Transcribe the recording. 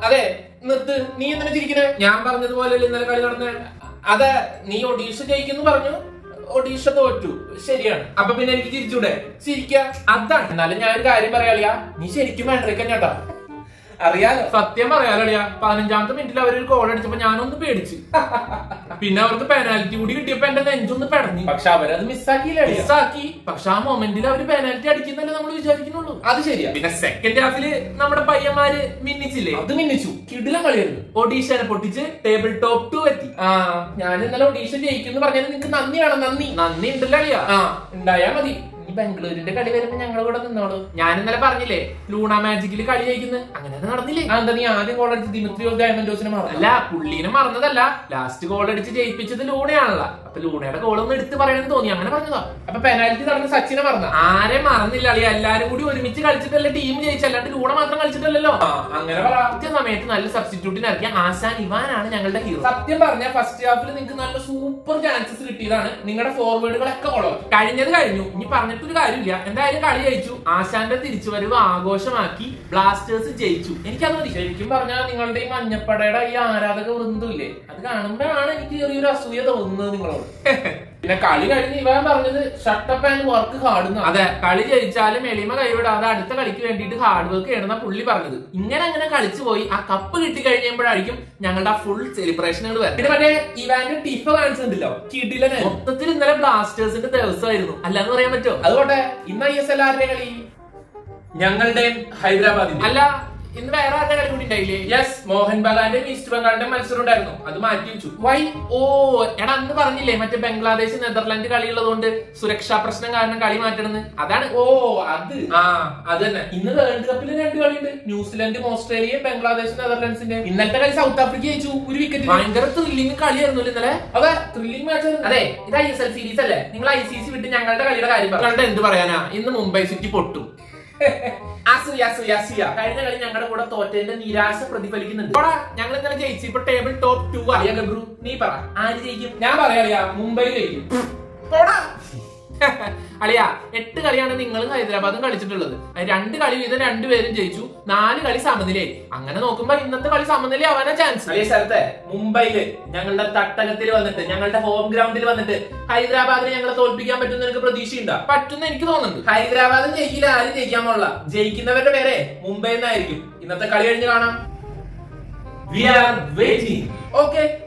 അതെ നിർത്ത്, നീ എന്തിനാ ചിരിക്കണേ? ഞാൻ പറഞ്ഞതുപോലെ ഇന്നലെ കളി നടന്ന. അതെ, നീ ഒഡീഷ ജയിക്കുന്നു പറഞ്ഞു, ഒഡീഷ തോറ്റു, ശരിയാണ്. അപ്പൊ പിന്നെ എനിക്ക് ചിരിച്ചൂടെ? ചിരിക്ക, അതാണ്. എന്നാലും ഞാൻ ഒരു കാര്യം പറയാളിയാ, നീ ശരിക്കും വേണ്ടേക്കാൻ ചേട്ടാ. അറിയാലോ, സത്യം പറയാലോളിയാ. 15ാമത്തെ മിനിറ്റിൽ അവരൊരു ഗോൾ അടിച്ചപ്പോ ഞാനൊന്ന് പേടിച്ചു. പിന്നെ അവർക്ക് പെനാൽറ്റി കൂടി കിട്ടിയപ്പോ എന്റെ നെഞ്ചൊന്ന് പെടഞ്ഞു. പക്ഷെ അവരത് മിസ്സാക്കിയില്ല. മിസ്സാക്കി, പക്ഷെ ആ മൊമെന്റിൽ അവര് പെനാൽറ്റി അടിക്കുന്നല്ലേ നമ്മൾ വിചാരിക്കുന്നുള്ളൂ. അത് ശരിയാ. പിന്നെ സെക്കൻഡ് ഹാഫില് നമ്മുടെ പയ്യന്മാര് മിന്നിച്ചില്ലേ? അത് മിന്നിച്ചു, കിടിലൻ കളിയായിരുന്നു. ഒഡീഷനെ പൊട്ടിച്ച് ടേബിൾ ടോപ്പ് 2 എത്തി. ഞാൻ ഇന്നലെ ഒഡീഷ ജയിക്കുന്നു പറഞ്ഞാൽ നിങ്ങക്ക് നന്ദി വേണം. നന്ദി ഉണ്ടല്ലോ അളിയാ. ഉണ്ടായാ മതി. ബംഗളൂരിന്റെ കളി വരുമ്പോ ഞങ്ങളുടെ കൂടെ നിന്നോളൂ. ഞാൻ ഇന്നലെ പറഞ്ഞില്ലേ ലൂണ മാജിക്കില് കളി ജയിക്കുന്നത്, അങ്ങനെ നടന്നില്ലേ? എന്താ നീ ആദ്യം ഗോൾ അടിച്ച് ദിമിത്രിയോസ് ഡയമൻഡോസിനെ മറന്നു? അല്ല, പുള്ളീനെ മറന്നതല്ല, ലാസ്റ്റ് ഗോൾ അടിച്ച് ജയിപ്പിച്ചത് ലൂണയാണല്ലോ. അപ്പൊ ലൂണയുടെ ഗോളൊന്ന് എടുത്ത് പറയണമെന്ന് തോന്നി, അങ്ങനെ പറഞ്ഞതാ. അപ്പൊ പെനാൽറ്റി നടന്ന സച്ചിനെ മറന്ന? ആരെ മറന്നില്ല അളിയ, എല്ലാരും കൂടി ഒരുമിച്ച് കളിച്ചിട്ടല്ലേ ടീം ജയിച്ചല്ലാണ്ട് ലൂണ മാത്രം കളിച്ചിട്ടല്ലോ. അങ്ങനെ കൃത്യ സമയത്ത് നല്ല സബ്സ്റ്റിറ്റ്യൂട്ടിന് ഇറക്കിയ ആശാൻ ഇവാനാണ് ഞങ്ങളുടെ ഹീറോ. സത്യം പറഞ്ഞ ഫസ്റ്റ് ഹാഫിൽ നിങ്ങൾക്ക് നല്ല സൂപ്പർ ചാൻസസ് കിട്ടിയതാണ്. നിങ്ങളുടെ ഫോർവേഡുകളൊക്കെ കൊള്ളാം. കഴിഞ്ഞത് കഴിഞ്ഞു, ഇനി പറഞ്ഞിട്ട് ഒരു കാര്യമില്ല. എന്തായാലും കളി ജയിച്ചു. ആശാന്റെ തിരിച്ചുവരവ് ആഘോഷമാക്കി ബ്ലാസ്റ്റേഴ്സ് ജയിച്ചു. എനിക്കത് മതി. ശരിക്കും പറഞ്ഞാൽ നിങ്ങളുടെ ഈ മഞ്ഞപ്പടയുടെ ഈ ആരാധക വൃന്ദമില്ലേ, അത് കാണുമ്പോഴാണ് എനിക്ക് ചെറിയൊരു അസൂയ തോന്നുന്നത് നിങ്ങളോട്. പിന്നെ കളി കഴിഞ്ഞ് ഇവൻ പറഞ്ഞത് ഷട്ടപ്പ് ആൻഡ് വർക്ക് ഹാർഡ്. അതെ, കളി ജയിച്ചാലും എളിമ കൈവിടാതെ അടുത്ത കളിക്ക് വേണ്ടിയിട്ട് ഹാർഡ് വർക്ക് ചെയ്യണമെന്ന പുള്ളി പറഞ്ഞത്. ഇങ്ങനെ കളിച്ചു പോയി ആ കപ്പ് കിട്ടി കഴിയുമ്പോഴായിരിക്കും ഞങ്ങളുടെ ആ ഫുൾ സെലിബ്രേഷനുകൾ വരും. പിന്നെ മറ്റേ ഇവാന്റെ ടിഫ കാണിച്ചിട്ടുണ്ടല്ലോ, കിടിലന്. മൊത്തത്തിൽ ഇന്നലെ ബ്ലാസ്റ്റേഴ്സിന്റെ ദിവസമായിരുന്നു, അല്ലാന്ന് പറയാൻ പറ്റുമോ? അതുകൊട്ടെ ഇന്ന് ISL ആരുടെ കളി? ഞങ്ങളുടെ ഹൈദരാബാദിന്റെ. അല്ല, ഇന്ന് വേറെ ആരുടെ കളി കൂടി ഉണ്ടായില്ലേ? യെസ്, മോഹൻ ബഗാന്റെയും ഈസ്റ്റ് ബംഗാളിന്റെ മത്സരം ഉണ്ടായിരുന്നു, അത് മാറ്റി വെച്ചു. വൈ? ഓ എടാ, അന്ന് പറഞ്ഞില്ലേ മറ്റേ ബംഗ്ലാദേശ് നെതർലാൻഡ് കളിയുള്ളതുകൊണ്ട് സുരക്ഷാ പ്രശ്നം കാരണം കളി മാറ്റണമെന്ന്. അതാണ്. ഓ അത് അത് തന്നെ. ഇന്ന് വേൾഡ് കപ്പിൽ 2 കളിയുണ്ട്, ന്യൂസിലൻഡും ഓസ്ട്രേലിയയും ബംഗ്ലാദേശ് നെതർലാൻഡ്സിന്റെ. ഇന്നലത്തെ കളി സൗത്ത് ആഫ്രിക്ക ജയിച്ചു, 1 വിക്കറ്റ്. ഭയങ്കര ത്രില്ലിംഗ് കളിയായിരുന്നു ഇന്നലെ. അതെ, ത്രില്ലിംഗ് മാച്ച്. അതെ, ഇത് ISL സീരീസ് അല്ലേ? നിങ്ങൾ ICC വിട്ട് ഞങ്ങളുടെ കളിയുടെ കാര്യം പറഞ്ഞ എന്ത് പറയാനാ? ഇന്ന് മുംബൈ സിറ്റി പൊട്ടും. കഴിഞ്ഞ കളി ഞങ്ങളുടെ കൂടെ തോറ്റതിന്റെ നിരാശ പ്രതിഫലിക്കുന്നുണ്ട്. ഞങ്ങൾ ഇന്നലെ ജയിച്ചു, ഇപ്പൊ ടേബിൾ ടോപ്പ് 2 ആയ. ഗബ്രു നീ പറ, ആര് ജയിക്കും? ഞാൻ പറയാ മുംബൈ ജയിക്കും. അളിയാ, 8 കളിയാണ് നിങ്ങളും ഹൈദരാബാദും കളിച്ചിട്ടുള്ളത്. 2 കളി വീതം 2 പേരും ജയിച്ചു, 4 കളി സമനിലയായി. അങ്ങനെ നോക്കുമ്പോ ഇന്നത്തെ കളി സമനില ആവാനാ ചാൻസ്. അതേ സ്ഥലത്തെ മുംബൈയില് ഞങ്ങളുടെ തട്ടകത്തിൽ വന്നിട്ട്, ഞങ്ങളുടെ ഹോം ഗ്രൗണ്ടിൽ വന്നിട്ട് ഹൈദരാബാദിനെ ഞങ്ങളെ തോൽപ്പിക്കാൻ പറ്റുന്ന എനിക്ക് പ്രതീക്ഷയുണ്ടോ? പറ്റുന്ന എനിക്ക് തോന്നുന്നുണ്ട്. ഹൈദരാബാദും ജയിക്കില്ല, ആരും ജയിക്കാൻ പോലുള്ള. ജയിക്കുന്നവരുടെ പേരെ മുംബൈ എന്നായിരിക്കും. ഇന്നത്തെ കളി കഴിഞ്ഞ് കാണാം. We are waiting. Okay.